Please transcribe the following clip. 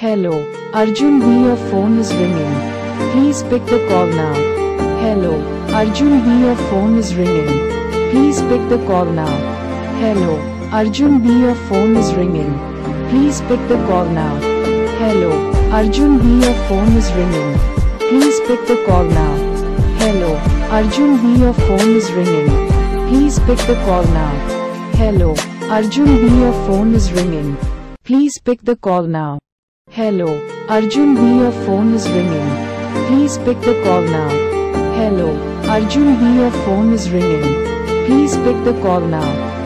Hello, Arjun B, your phone is ringing. Please pick the call now. Hello, Arjun B, your phone is ringing. Please pick the call now. Hello, Arjun B, your phone is ringing. Please pick the call now. Hello, Arjun B, your phone is ringing. Please pick the call now. Hello, Arjun B, your phone is ringing. Please pick the call now. Hello, Arjun B, your phone is ringing. Please pick the call now. Hello, Arjun B, your phone is ringing. Please pick the call now. Hello, Arjun B, your phone is ringing. Please pick the call now.